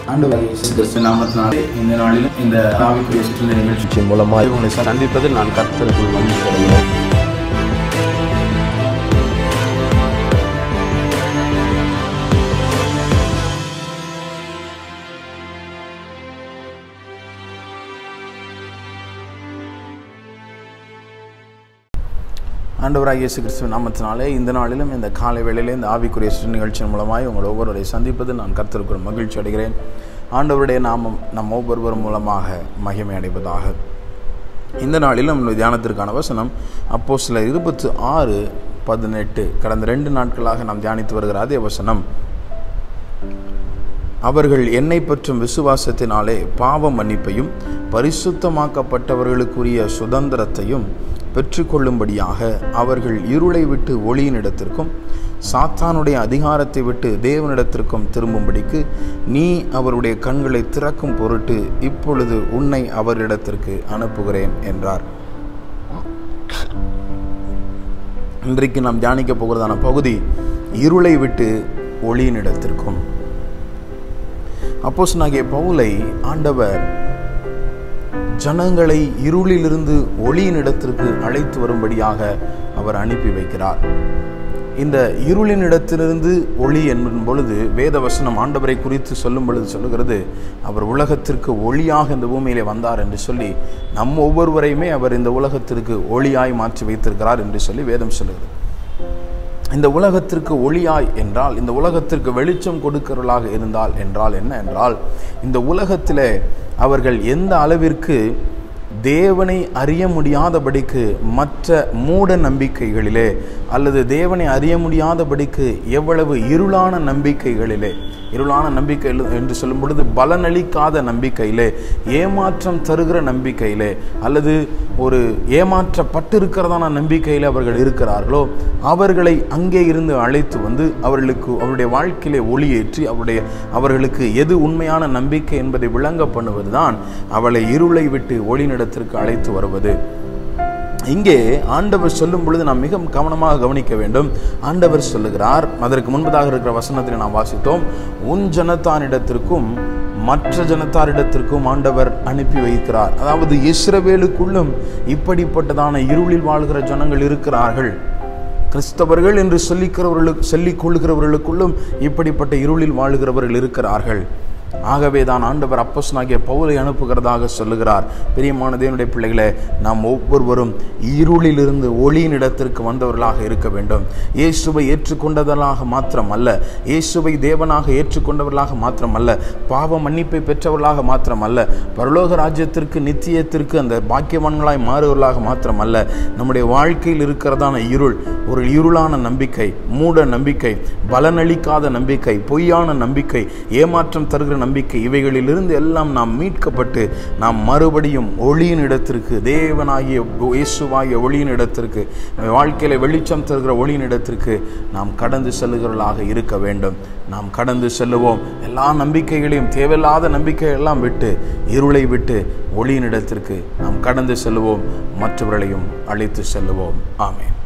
ஆண்டவர் இயேசு கிறிஸ்து நாமத்தினாலே இந்த நாளிலும் இந்த ஆவிக்குரிய சுற்றுலா நிகழ்ச்சியின் மூலமாக உங்களை சந்திப்பதில் நான் கர்த்தருக்குள் மகிழ்ச்சி அடைகிறேன். ஆண்டவராகிய இயேசு கிறிஸ்துவின் நாமத்தினாலே இந்த நாளிலும் இந்த காலை வேளையிலே இந்த ஆவிக்குரிய சுற்று நிகழ்ச்சியின் மூலமாய் உங்கள் ஒவ்வொருவரை சந்திப்பதில் நான் கர்த்தருக்குள் மகிழ்ச்சி அடைகிறேன். ஆண்டவருடைய நாமம் நம் ஒவ்வொருவரும் மூலமாக மகிமை அடைவதாக. இந்த நாளிலும் தியானத்திற்கான வசனம் அப்போஸ்தலர் 26:18. கடந்த 2 நாட்களாக நாம் தியானித்து வருகிற அதே வசனம். அவர்கள் என்னை பற்றும் விசுவாசத்தினாலே பாவ மன்னிப்பையும் பரிசுத்தமாக்கப்பட்டவர்களுக்குரிய சுதந்திரத்தையும் பெற்றுக்கொள்ளும்படியாக அவர்கள் இருளை விட்டு ஒளியினிடத்திற்கும் சாத்தானுடைய அதிகாரத்தை விட்டு தேவனிடத்திற்கும் திரும்பும்படிக்கு நீ அவருடைய கண்களை திறக்கும் பொருட்டு இப்பொழுது உன்னை அவரிடத்திற்கு அனுப்புகிறேன் என்றார். இன்றைக்கு நாம் தியானிக்க போகிறதான பகுதி இருளை விட்டு ஒளியினிடத்திற்கும். அப்போஸ்தலனாகிய பவுலை ஆண்டவர் ஜனங்களை இருளிலிருந்து ஒளியினிடத்திற்கு அழைத்து வரும்படியாக அவர் அனுப்பி வைக்கிறார். இந்த இருளினிடத்திலிருந்து ஒளி என்பதும் பொழுது வேத வசனம் ஆண்டவரை குறித்து சொல்லும் பொழுது சொல்லுகிறது, அவர் உலகத்திற்கு ஒளியாக இந்த பூமியிலே வந்தார் என்று சொல்லி நம் ஒவ்வொருவரையுமே அவர் இந்த உலகத்திற்கு ஒளியாய் மாற்றி வைத்திருக்கிறார் என்று சொல்லி வேதம் சொல்லுகிறது. இந்த உலகத்திற்கு ஒளியாய் என்றால், இந்த உலகத்திற்கு வெளிச்சம் கொடுக்கிறவர்களாக இருந்தால் என்றால் என்ன என்றால், இந்த உலகத்திலே அவர்கள் எந்த அளவிற்கு தேவனை அறிய முடியாதபடிக்கு மற்ற மூட நம்பிக்கைகளிலே அல்லது தேவனை அறிய முடியாதபடிக்கு எவ்வளவு இருளான நம்பிக்கைகளிலே, இருளான நம்பிக்கை என்று சொல்லும் பொழுது பலனளிக்காத நம்பிக்கையிலே, ஏமாற்றம் தருகிற நம்பிக்கையிலே அல்லது ஒரு ஏமாற்றப்பட்டிருக்கிறதான நம்பிக்கையில் அவர்கள் இருக்கிறார்களோ அவர்களை அங்கே இருந்து அழைத்து வந்து அவருடைய வாழ்க்கையிலே ஒளியேற்றி அவர்களுக்கு எது உண்மையான நம்பிக்கை என்பதை விளங்க பண்ணுவதுதான் அவளை இருளை விட்டு ஒளியினிடத்திற்கு அழைத்து வருவது. இங்கே ஆண்டவர் சொல்லும் பொழுது நாம் மிக கவனமாக கவனிக்க வேண்டும். ஆண்டவர் சொல்லுகிறார், அதற்கு முன்பதாக இருக்கிற வசனத்தில் நாம் வாசித்தோம், உன் ஜனத்தானிடத்திற்கும் மற்ற ஜனத்தாரிடத்திற்கும் ஆண்டவர் அனுப்பி வைக்கிறார். அதாவது இஸ்ரவேலுக்குள்ளும் இப்படிப்பட்டதான இருளில் வாழ்கிற ஜனங்கள் இருக்கிறார்கள். கிறிஸ்தவர்கள் என்று சொல்லிக் கொள்கிறவர்களுக்குள்ளும் இப்படிப்பட்ட இருளில் வாழ்கிறவர்கள் இருக்கிறார்கள். ஆகவே தான் ஆண்டவர் அப்போஸ்தலனாகிய பவுலை அனுப்புகிறதாக சொல்லுகிறார். பிரியமான தேவனுடைய பிள்ளைகளே, நாம் ஒவ்வொருவரும் இருளிலிருந்து ஒளியின் இடத்திற்கு வந்தவர்களாக இருக்க வேண்டும். இயேசுவை ஏற்றுக்கொண்டவர்களாக மாத்திரமல்ல, இயேசுவை தேவனாக ஏற்றுக்கொண்டவர்களாக மாத்திரமல்ல, பாவ மன்னிப்பை பெற்றவர்களாக மாத்திரமல்ல, பரலோக ராஜ்யத்திற்கு நித்தியத்திற்கு அந்த பாக்கியவான்களாய் மாறுவர்களாக மாத்திரமல்ல, நம்முடைய வாழ்க்கையில் இருக்கிறதான ஒரு இருளான நம்பிக்கை, மூட நம்பிக்கை, பலனளிக்காத நம்பிக்கை, பொய்யான நம்பிக்கை, ஏமாற்றம் தருகிற நம்பிக்கை, இவைகளிலிருந்து எல்லாம் நாம் மீட்கப்பட்டு நாம் மறுபடியும் ஒளியின் இடத்திற்கு, தேவனாகிய இயேசுவாகிய ஒளியின் இடத்திற்கு, வாழ்க்கையில வெளிச்சம் தருகிற ஒளியின் இடத்திற்கு நாம் கடந்து செல்லுகிறவர்களாக இருக்க வேண்டும். நாம் கடந்து செல்லுவோம். எல்லா நம்பிக்கைகளையும், தேவையில்லாத நம்பிக்கையெல்லாம் விட்டு, இருளை விட்டு ஒளியின் இடத்திற்கு நாம் கடந்து செல்லுவோம். மற்றவர்களையும் அழைத்து செல்லுவோம். ஆமென்.